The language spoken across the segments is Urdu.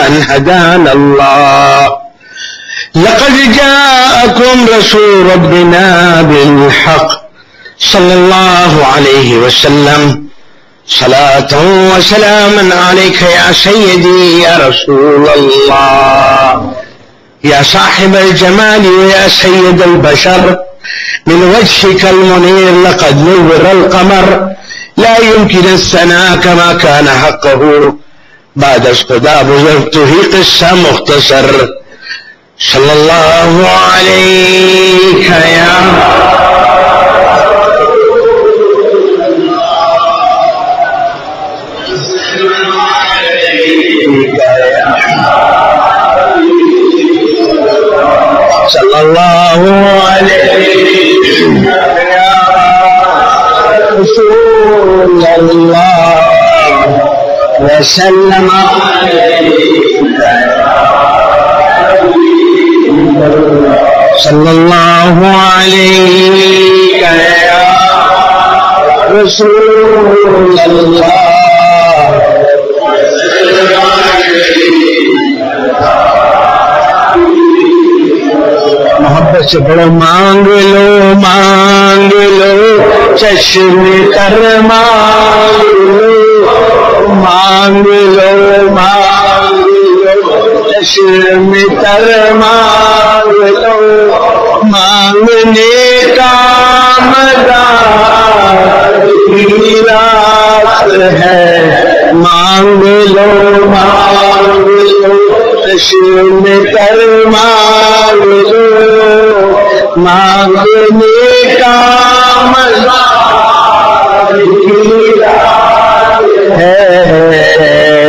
أن هدانا الله. لقد جاءكم رسول ربنا بالحق صلى الله عليه وسلم. صلاة وسلاما عليك يا سيدي يا رسول الله، يا صاحب الجمال ويا سيد البشر. من وجهك المنير لقد نور القمر، لا يمكن الثناء كما كان حقه. بعد خدا بزرگ تو ہی قصہ مختصر. صلی اللہ علیہ یا صلی اللہ علیہ یا رسول اللہ وسلم صلی اللہ علیہ یا رسول اللہ. محبت سے بڑو مانگ لو مانگ لو، چشم تر مانگ لو مانگ لو مانگ لو، چشم تر مانگ لو. مانگنے کا مزہ رات ہے، مانگ لو مانگ لو، چشم تر مانگ لو. مانگنے کا مزہ ہے.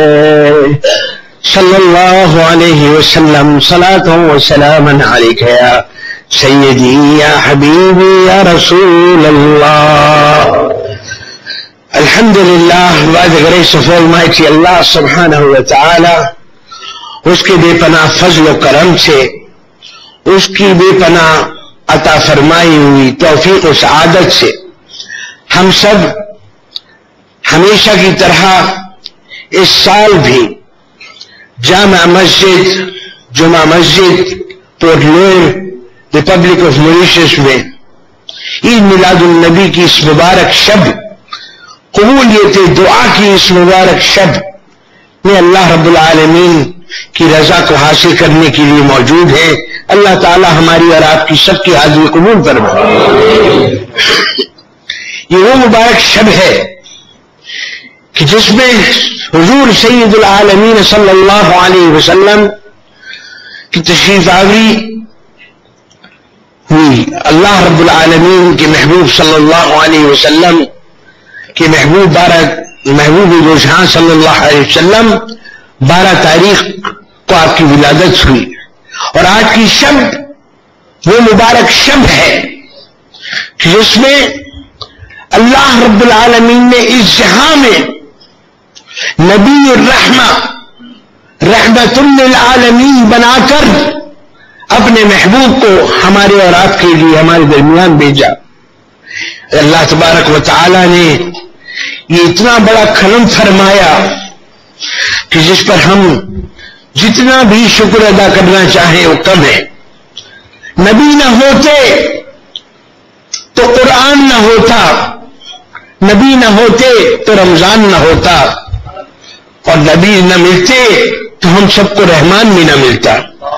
صلی اللہ علیہ وسلم. صلاة وسلاما علیک یا سیدی یا حبیبی یا رسول اللہ. الحمدللہ. by the grace of Almighty Allah subhanahu wa ta'ala، اس کے بے پناہ فضل و کرم سے، اس کی بے پناہ عطا فرمائی ہوئی توفیق و سعادت سے، ہم سب ہمیشہ کی طرح اس سال بھی جامع مسجد جمعہ مسجد Port Louis Republic of Mauritius میں عید میلاد النبی کی اس مبارک شب، قبولیت دعا کی اس مبارک شب میں اللہ رب العالمین کی رضا کو حاصل کرنے کے لیے موجود ہے. اللہ تعالی ہماری اور آپ کی سب کی حاضری قبول فرمائے. یہ وہ مبارک شب ہے کہ جس میں حضور سید العالمین صلی اللہ علیہ وسلم کی تشریف آوری ہوئی. اللہ رب العالمین کے محبوب صلی اللہ علیہ وسلم کے محبوب رجحان صلی اللہ علیہ وسلم 12 تاریخ کو آپ کی ولادت ہوئی، اور آج کی شب وہ مبارک شب ہے کہ جس میں اللہ رب العالمین نے اس جہاں میں نبی الرحمہ رحمت للعالمین بنا کر اپنے محبوب کو ہمارے اور آپ کے لیے ہمارے درمیان بھیجا. اللہ تبارک و تعالی نے یہ اتنا بڑا کرم فرمایا کہ جس پر ہم جتنا بھی شکر ادا کرنا چاہیں وہ کم ہے. نبی نہ ہوتے تو قرآن نہ ہوتا، نبی نہ ہوتے تو رمضان نہ ہوتا، اور نبی نہ ملتے تو ہم سب کو رحمان بھی نہ ملتا.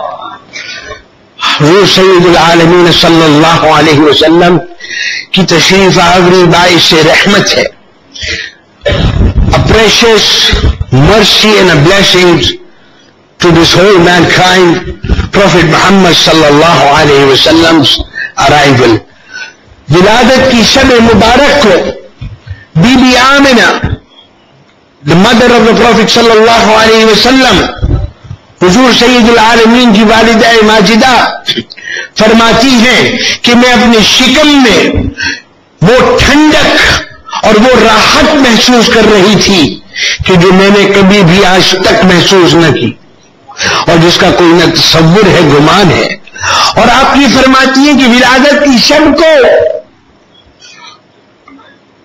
حضور سید العالمین صلی اللہ علیہ وسلم کی تشریف آوری باعث رحمت ہے. A precious mercy and a blessing to this whole mankind, Prophet Muhammad sallallahu alayhi wa sallam's arrival. ولادت کی شب مبارک کو Bibi Amina the mother of the Prophet sallallahu alayhi wa sallam، حضور سید العالمین کی والدہ ماجدہ فرماتی ہیں کہ میں اپنے شکم میں وہ ٹھنڈک اور وہ راحت محسوس کر رہی تھی کہ جو میں نے کبھی بھی آج تک محسوس نہ کی، اور جس کا کوئی نہ تصور ہے گمان ہے. اور آپ یہ فرماتی ہیں کہ ولادت کی شب کو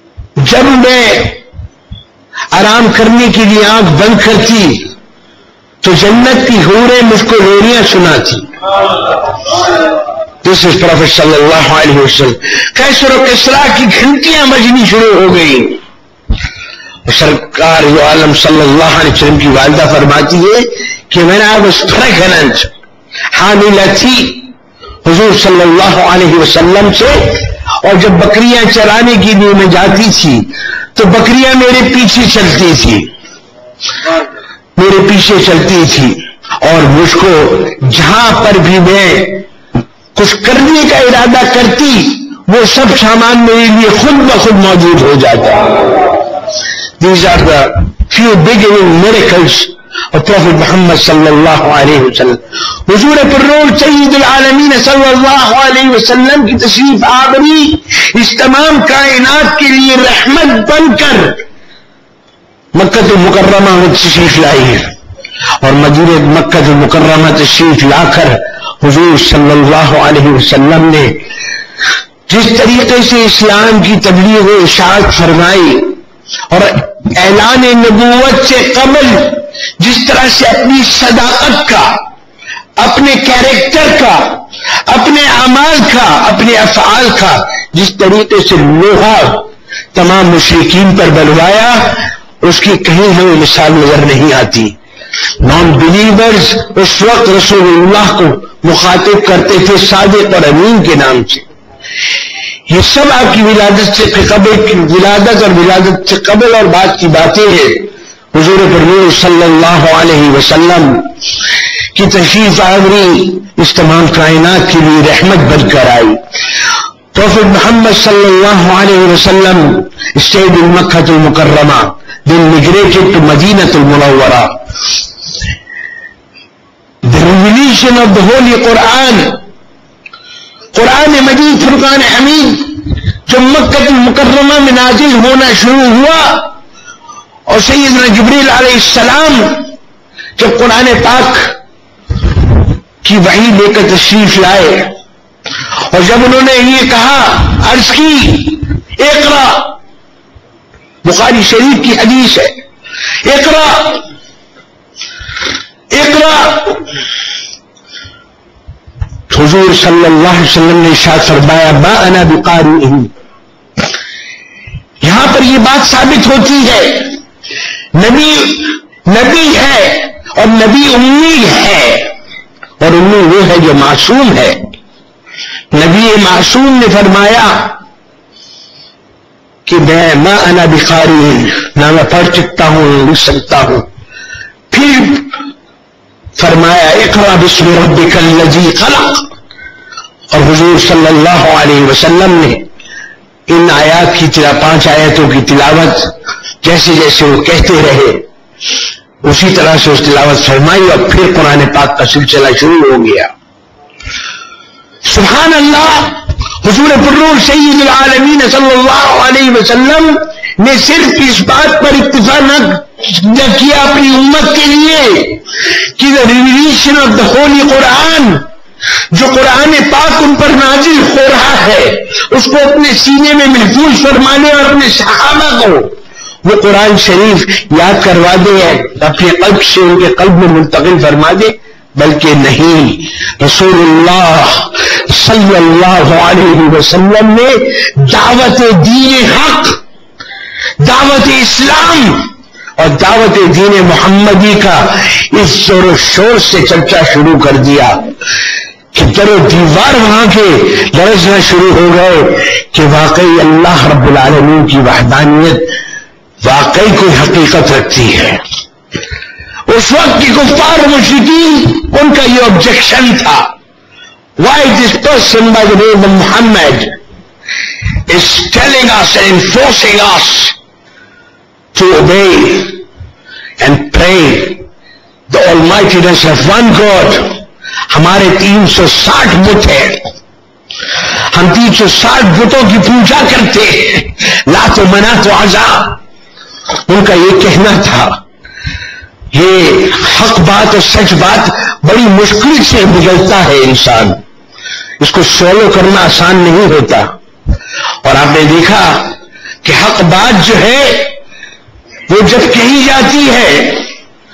جب میں آرام کرنے کے لیے آنکھ بند کرتی تو جنت کی حوریں مجھ کو لوریاں سناتی. دس از پروفیٹ صلی اللہ علیہ وسلم. قیصر و کسریٰ کی گھنٹیاں بجنی شروع ہو گئی. سرکار جو عالم صلی اللہ علیہ وسلم کی والدہ فرماتی ہے کہ میں نے آپ اس فرقنت حاملہ تھی حضور صلی اللہ علیہ وسلم سے, اور جب بکریاں چرانے کے لیے میں جاتی تھی تو بکریاں میرے پیچھے چلتی تھی, میرے پیچھے چلتی تھی, اور مجھ کو جہاں پر بھی میں کچھ کرنے کا ارادہ کرتی وہ سب سامان میرے لیے خود بخود موجود ہو جاتا. These are the few beginning miracles of Prophet Muhammad صلی اللہ علیہ وسلم. حضور پرنور سید العالمین صلی اللہ علیہ وسلم کی تشریف آوری اس تمام کائنات کے لیے رحمت بن کر مکہ المکرمہ میں تشریف لائی ہے, اور مدینہ مکہ المکرمہ تشریف لا کر حضور صلی اللہ علیہ وسلم نے جس طریقے سے اسلام کی تبلیغ و اشاعت فرمائی, اور اعلان نبوت سے قبل جس طرح سے اپنی صداقت کا, اپنے کیریکٹر کا, اپنے اعمال کا, اپنے افعال کا جس طریقے سے لوہا تمام مشرکین پر بلوایا, اس کی کہیں ہمیں مثال نظر نہیں آتی. نان بلیورز اس وقت رسول اللہ کو مخاطب کرتے تھے صادق اور امین کے نام سے. یہ سب آپ کی ولادت سے قبل, ولادت اور ولادت سے قبل اور بعد کی باتیں ہیں. حضور پرنور صلی اللہ علیہ وسلم کی تشریف آوری اس تمام کائنات کے لیے رحمت بن کر آئی. پروفیٹ محمد صلی اللہ علیہ وسلم stayed in Makkah al-Mukarramah, then migrated to Madinah al-Munawwarah. The revelation of the Holy Quran, قرآن مجید فرقان حمید جو مکہ المکرمہ میں نازل ہونا شروع ہوا, اور سیدنا جبریل علیہ السلام جب قرآن پاک کی وحی لے کر تشریف لائے, اور جب انہوں نے یہ کہا, عرض کی اقرا, بخاری شریف کی حدیث ہے, اقرا اقرا, حضور صلی اللہ علیہ وسلم نے ارشاد فرمایا ما انا بقارئ. یہاں پر یہ بات ثابت ہوتی ہے نبی ہے, اور نبی امی ہے, اور امی وہ ہے جو معصوم ہے. نبی معصوم نے فرمایا کہ میں ما انا بقارئ, نہ میں پڑھ سکتا ہوں لکھ سکتا ہوں. پھر فرمایا اقرأ باسم ربک الذی خلق, اور حضور صلی اللہ علیہ وسلم نے ان آیات کی 5 آیتوں کی تلاوت جیسے جیسے وہ کہتے رہے اسی طرح سے اس تلاوت فرمائی, اور پھر قرآن پاک کا سلسلہ شروع ہو گیا. سبحان اللہ. حضور پرنور سید العالمین صلی اللہ علیہ وسلم نے صرف اس بات پر اکتفا نہ کیا اپنی امت کے لیے کہ the revelation of the holy قرآن, جو قرآن پاک ان پر نازل ہو رہا ہے, اس کو اپنے سینے میں محفوظ فرمانے اور اپنے صحابہ کو وہ قرآن شریف یاد کروا دے, اپنے قلب سے ان کے قلب میں منتقل فرما دے, بلکہ نہیں, رسول اللہ صلی اللہ علیہ وسلم نے دعوت دین حق, دعوت اسلام اور دعوت دین محمدی کا اس زور و شور سے چرچا شروع کر دیا کہ در و دیوار وہاں کے لرزنا شروع ہو گئے کہ واقعی اللہ رب العالمین کی وحدانیت واقعی کوئی حقیقت رکھتی ہے. اس وقت کی کفار و مشرکین ان کا یہ آبجیکشن تھا, why this person by the name of Muhammad is telling us and enforcing us to obey and pray the almightiness of one God. ہمارے 360 بت ہیں, ہم 360 بتوں کی پوجا کرتے ہیں, لات و منات و عزا. ان کا یہ کہنا تھا. یہ حق بات اور سچ بات بڑی مشکل سے گزرتا ہے انسان, اس کو سولو کرنا آسان نہیں ہوتا. اور آپ نے دیکھا کہ حق بات جو ہے وہ جب کہی جاتی ہے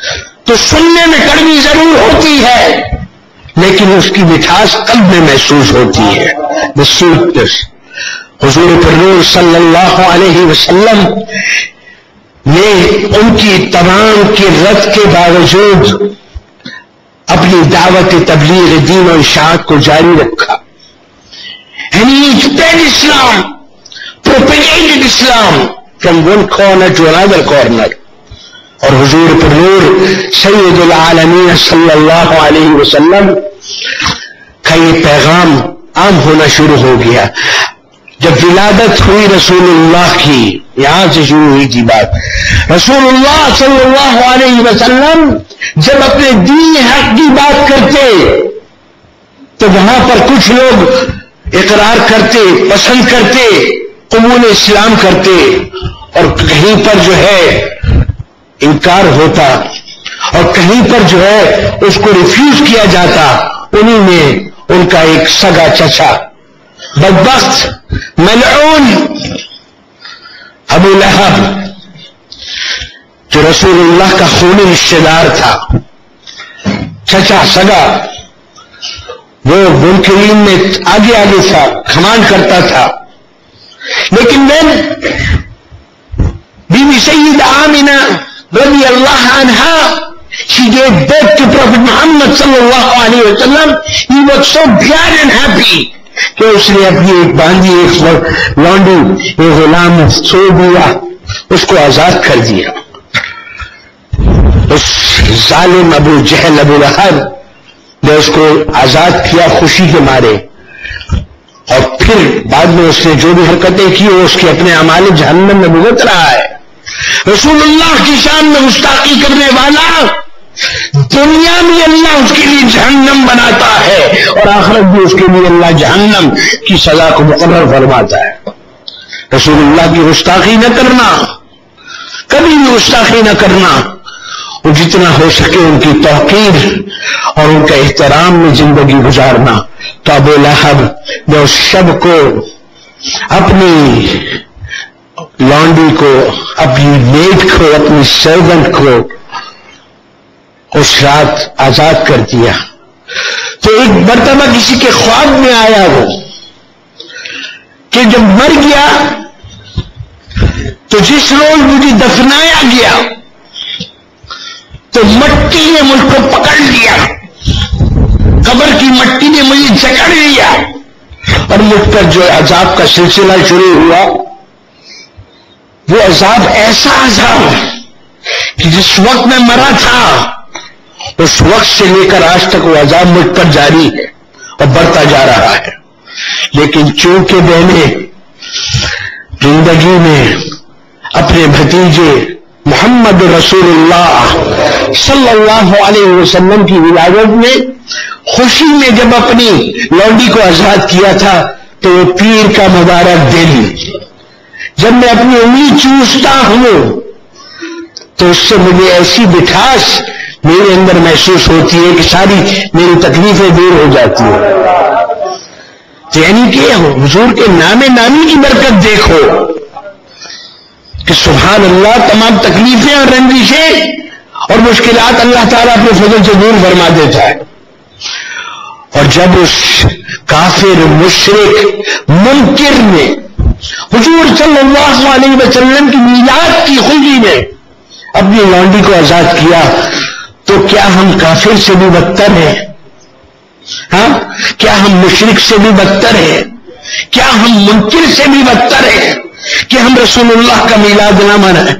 تو سننے میں کڑوی ضرور ہوتی ہے لیکن اس کی مٹھاس قلب میں محسوس ہوتی ہے. The sweetness. حضور پر صلی اللہ علیہ وسلم نے ان کی تمام کی رد کے باوجود اپنی دعوت تبلیغ دین و اشاعت کو جاری رکھا. And he spread Islam, propagated Islam from one corner to another corner. اور حضور پر نور سید العالمین صلی اللہ علیہ وسلم کا یہ پیغام عام ہونا شروع ہو گیا. جب ولادت ہوئی رسول اللہ کی، یہاں سے شروع ہوئی تھی بات. رسول اللہ صلی اللہ علیہ وسلم جب اپنے دین حق کی بات کرتے تو وہاں پر کچھ لوگ اقرار کرتے، پسند کرتے، قبول اسلام کرتے، اور کہیں پر جو ہے انکار ہوتا اور کہیں پر جو ہے اس کو ریفیوز کیا جاتا. انہی میں ان کا ایک سگا چچا بدبخت ملعون ابو لہب جو رسول اللہ کا خونی رشتہ دار تھا، چچا سگا، وہ منکرین میں آگے آگے تھا، گھمانڈ کرتا تھا. لیکن بی بی سید آمینہ رضی اللہ عنہا she gave birth to Prophet Muhammad sallallahu alayhi wa sallam. He was so glad and happy کہ اس نے اپنی ایک باندھی، ایک لونڈی، ایک غلام چھوڑ دیا، اس کو آزاد کر دیا. اس ظالم ابو جہل ابو لہب نے اس کو آزاد کیا خوشی کے مارے، اور پھر بعد میں اس نے جو بھی حرکتیں کی وہ اس کے اپنے اعمال جہنم میں بھگت رہا ہے. رسول اللہ کی شان میں گستاخی کرنے والا دنیا میں اللہ اس کے لیے جہنم بناتا ہے اور آخرت بھی اس کے لیے اللہ جہنم کی سزا کو مقرر فرماتا ہے. رسول اللہ کی گستاخی نہ کرنا، کبھی بھی گستاخی نہ کرنا، اور جتنا ہو سکے ان کی توقیر اور ان کا احترام میں زندگی گزارنا. تو ابو لہب نے اس شب کو اپنی لانڈی کو، اپنی میڈ کو، اپنی سرونٹ کو اس رات آزاد کر دیا. تو ایک مرتبہ کسی کے خواب میں آیا وہ کہ جب مر گیا تو جس روز مجھے دفنایا گیا تو مٹی نے مجھ کو پکڑ لیا، قبر کی مٹی نے مجھے جکڑ لیا اور مجھ پر جو عذاب کا سلسلہ شروع ہوا وہ عذاب ایسا عذاب کہ جس وقت میں مرا تھا اس وقت سے لے کر آج تک وہ عذاب مجھ پر جاری ہے اور بڑھتا جا رہا ہے. لیکن چونکہ میں نے زندگی میں اپنے بھتیجے محمد رسول اللہ صلی اللہ علیہ وسلم کی ولادت میں خوشی میں جب اپنی لونڈی کو آزاد کیا تھا تو وہ پیر کا مبارک دن جب میں اپنی انگلی چوستا ہوں تو اس سے مجھے ایسی مٹھاس میرے اندر محسوس ہوتی ہے کہ ساری میری تکلیفیں دور ہو جاتی ہیں. یعنی کہ حضور کے نام نامی کی برکت دیکھو کہ سبحان اللہ، تمام تکلیفیں اور رنجشیں اور مشکلات اللہ تعالیٰ اپنے فضل سے دور فرما دیتا ہے. اور جب اس کافر مشرک منکر نے حضور صلی اللہ علیہ وسلم کی میلاد کی خوشی میں اپنی لانڈی کو آزاد کیا تو کیا ہم کافر سے بھی بدتر ہیں؟ ہاں، کیا ہم مشرک سے بھی بدتر ہیں؟ کیا ہم منکر سے بھی بدتر ہیں کہ ہم رسول اللہ کا میلاد نہ منائیں؟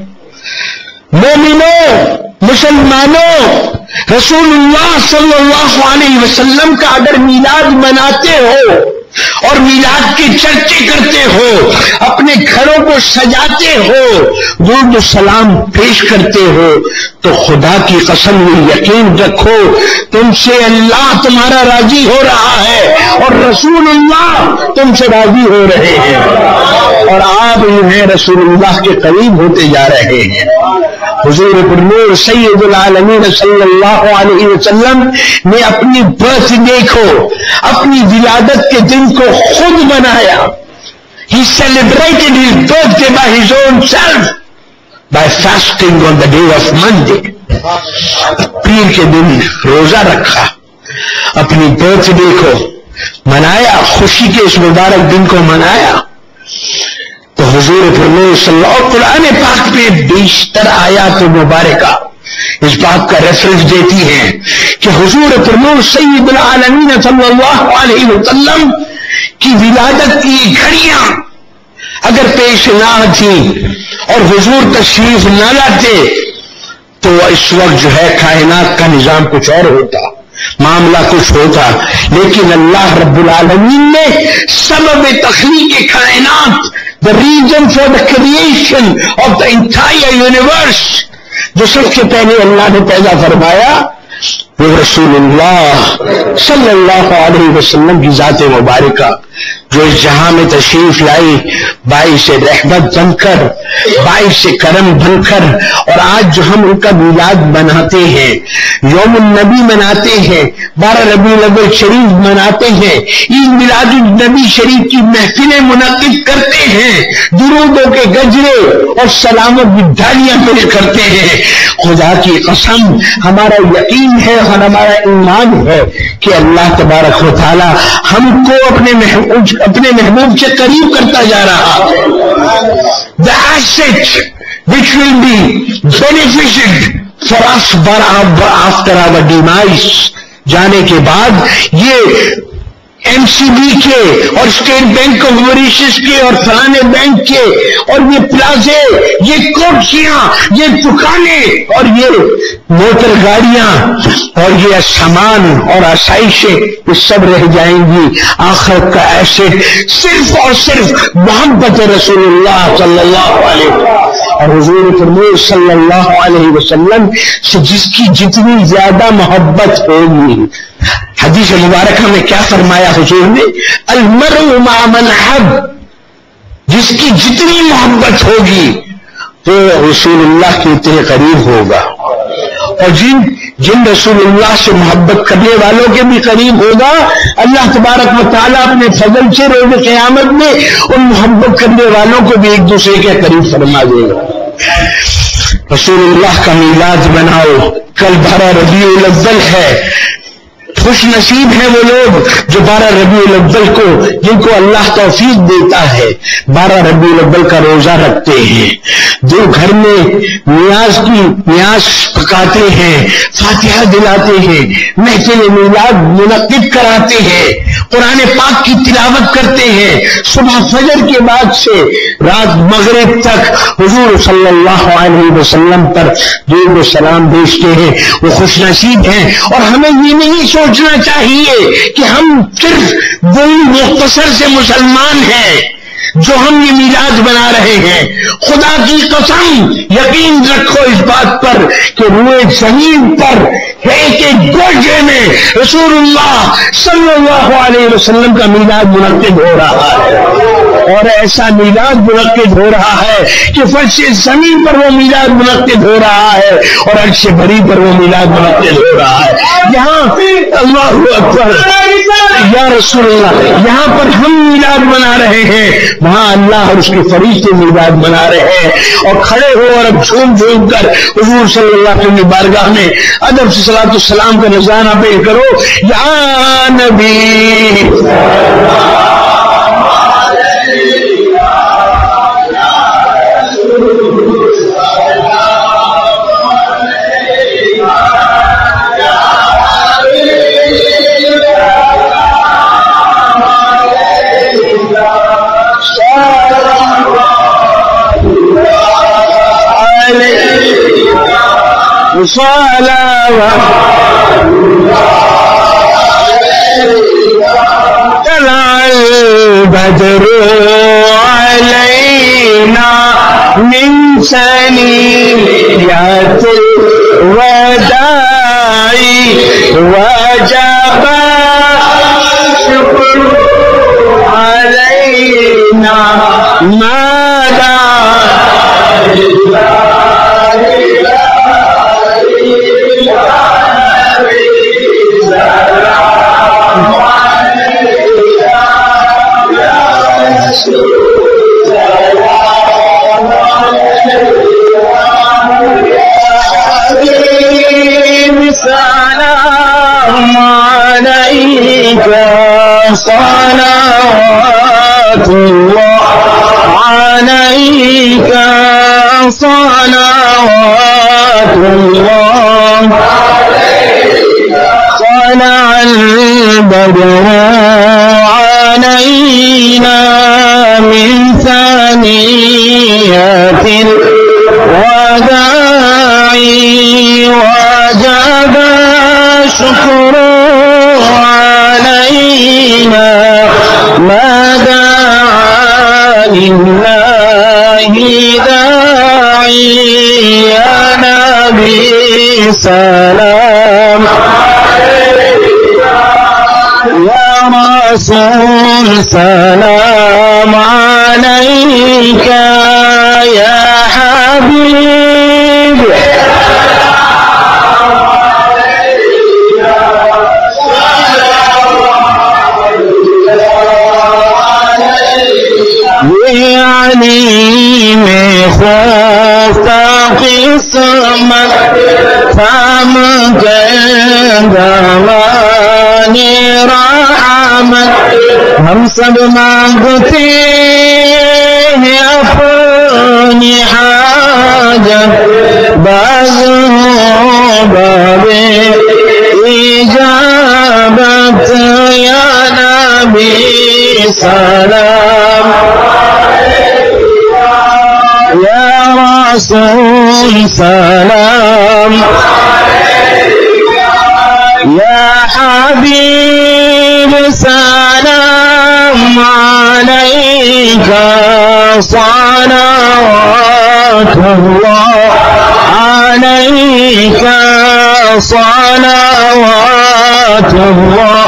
مومنوں، مسلمانوں، رسول اللہ صلی اللہ علیہ وسلم کا اگر میلاد مناتے ہو اور میلاد کے چرچے کرتے ہو، اپنے گھروں کو سجاتے ہو، درود و سلام پیش کرتے ہو، تو خدا کی قسم یہ یقین رکھو تم سے اللہ تمہارا راضی ہو رہا ہے اور رسول اللہ تم سے راضی ہو رہے ہیں اور آپ جو ہیں رسول اللہ کے قریب ہوتے جا رہے ہیں. حضور پر نور سید العالمین صلی اللہ علیہ وسلم نے اپنی برتھ ڈے کو، اپنی ولادت کے دن کو خود منایا. He celebrated his birthday by his own self by fasting on the day of Monday. پیر کے دن روزہ رکھا، اپنی برتھ ڈے کو منایا، خوشی کے اس مبارک دن کو منایا، تو حضور فرمائے صلی اللہ علیہ وسلم، قرآن پاک میں بیشتر آیات مبارکہ اس بات کا ریفرنس دیتی ہیں کہ حضور فرمائے سید العالمین صلی اللہ علیہ وسلم کی ولادت کی گھڑیاں اگر پیش نہ تھی اور حضور تشریف نہ لاتے تو اس وقت جو ہے کائنات کا نظام کچھ اور ہوتا، معاملہ کچھ ہوتا، لیکن اللہ رب العالمین نے سبب تخلیق کائنات، the reason for the creation of the entire universe، جو سب سے پہلے اللہ نے پیدا فرمایا وہ رسول اللہ صلی اللہ علیہ وسلم کی ذات مبارکہ، جو اس جہاں میں تشریف لائی باعث رحمت بن کر، باعث کرم بن کر، اور آج جو ہم ان کا میلاد مناتے ہیں، یوم النبی مناتے ہیں، 12 ربیع الاول شریف مناتے ہیں، عید میلاد النبی شریف کی محفلیں منعقد کرتے ہیں، درودوں کے گجرے اور سلام و ڈھالیاں پیش کرتے ہیں، خدا کی قسم ہمارا یقین ہے اور ہمارا ایمان ہے کہ اللہ تبارک و تعالی ہم کو اپنے محبوب سے قریب کرتا جا رہا ہے۔ The asset which will be benefited for us after our demise، جانے کے بعد یہ ایم سی بی کے اور اسٹیٹ بینک آف موریشس کے اور فلانے بینک کے اور یہ پلازے، یہ کوٹھیاں، یہ دکانیں اور یہ موٹر گاڑیاں اور یہ سامان اور آسائشیں یہ سب رہ جائیں گی، آخرت کا ایسٹ صرف اور صرف محبت رسول اللہ صلی اللہ علیہ وسلم اور حضور فرمائے صلی اللہ علیہ وسلم سے جس کی جتنی زیادہ محبت ہوگی، حدیث مبارکہ میں کیا فرمایا حضور نے، المرء مع من حب، جس کی جتنی محبت ہوگی تو رسول اللہ کے اتنے قریب ہوگا، اور جن رسول اللہ سے محبت کرنے والوں کے بھی قریب ہوگا، اللہ تبارک و تعالیٰ اپنے فضل سے روز قیامت میں ان محبت کرنے والوں کو بھی ایک دوسرے کے قریب فرما دے گا۔ رسول اللہ کا میلاد مناؤ، کل 12 ربیع الاول ہے، خوش نصیب ہیں وہ لوگ جو 12 ربیع الاول کو، جن کو اللہ توفیق دیتا ہے 12 ربیع الاول کا روزہ رکھتے ہیں، جو گھر میں نیاز پکاتے ہیں، فاتحہ دلاتے ہیں، محفل میلاد منعقد کراتے ہیں، قرآن پاک کی تلاوت کرتے ہیں، صبح فجر کے بعد سے رات مغرب تک حضور صلی اللہ علیہ وسلم پر درود و سلام بھیجتے ہیں، وہ خوش نصیب ہیں۔ اور ہمیں یہ نہیں سوچنا چاہیے کہ ہم صرف وہی مختصر سے مسلمان ہیں جو ہم یہ میلاد بنا رہے ہیں۔ خدا کی قسم یقین رکھو اس بات پر کہ روئے زمین پر ایک ایک گوجے میں رسول اللہ صلی اللہ علیہ وسلم کا میلاد منعقد ہو رہا ہے، اور ایسا میلاد منعقد ہو رہا ہے کہ فرش زمین پر وہ میلاد منعقد ہو رہا ہے اور عرش بری پر وہ میلاد منعقد ہو رہا ہے۔ یہاں اللہ اکبر یا رسول اللہ، یہاں پر ہم میلاد منا رہے ہیں، وہاں اللہ اور اس کے فرشتے میلاد منا رہے ہیں، اور کھڑے ہو اور اب جھوم جھوم کر حضور صلی اللہ علیہ وسلم کی بارگاہ میں ادب سے صلاۃ والسلام کا نذرانہ پیش کرو، یا نبی طلع البدر علينا من ثنيات الوداع وجب الشكر علينا ماذا صلوات الله عليك صلوات الله طلع البدر علينا من ثنيات الوداع وجب الشكر علينا ما دعا لله داعي يا نبي سلام يا رسول سلام عليك يا حبيب يعني میں خوف قسمت تھام گندمانی رحمت ہم سب مانگتے ہیں اپنی حاجت باز بابے اجابت یا نبی سلام يا رسول سلام يا حبيب سلام عليك صلوات الله عليك صلوات الله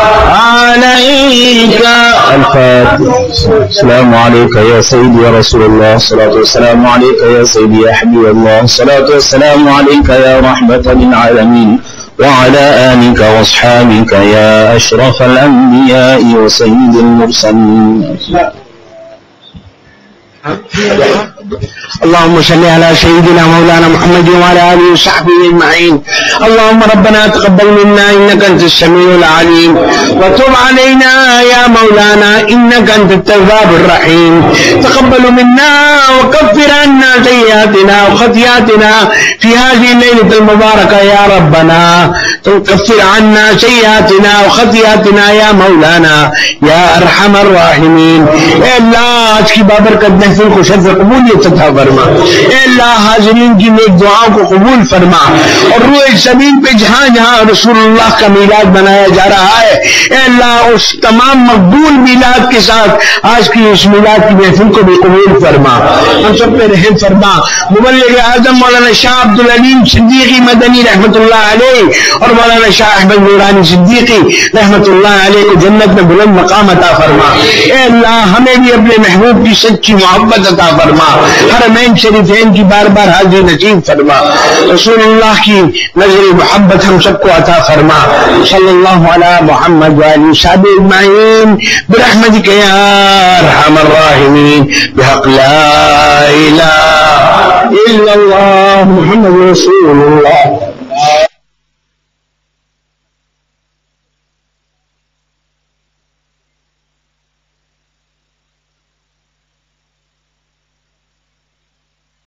عليك الفاتحة. السلام عليك يا سيدي يا رسول الله، الصلاة والسلام عليك يا سيدي يا حبيب الله، الصلاة والسلام عليك يا رحمة للعالمين، وعلى آلك وأصحابك يا أشرف الأنبياء وسيد المرسلين. اللهم صل على سيدنا مولانا محمد وعلى آله وصحبه أجمعين. اللهم ربنا تقبل منا إنك أنت السميع العليم وتب علينا يا مولانا إنك أنت التواب الرحيم. تقبل منا وكفر عنا سيئاتنا وخطيئاتنا في هذه الليلة المباركة يا ربنا. تكفر عنا سيئاتنا وخطيئاتنا يا مولانا يا أرحم الراحمين. اے اللہ آج کی بابرکت محفل کو شرف قبولیت عطا فرما. اے اللہ حاضرین کی نیک دعاؤں کو قبول فرما اور روح زمین پہ جہاں جہاں رسول اللہ کا میلاد منایا جا رہا ہے اے اللہ اس تمام مقبول میلاد کے ساتھ آج کی اس میلاد کی محفل کو بھی قبول فرما. ہم سب پہ رحم فرما. مبلغ اعظم مولانا شاہ عبدالعلیم صدیقی مدنی رحمت اللہ علیہ اور مولانا شاہ احمد نورانی صدیقی رحمت اللہ علیہ کو جنت میں بلند مقام عطا فرما. اے اللہ ہمیں بھی اپنے محبوب کی سچی محبت عطا فرما. حرمین شریفین کی بار بار حاضری نصیب فرما. رسول اللہ کی نظر محبت ہم سب کو عطا فرما. صلی اللہ علی محمد وآلہ وصحبہ اجمعین برحمتک یا ارحم الراحمین بحق لا الہ الا اللہ محمد رسول اللہ.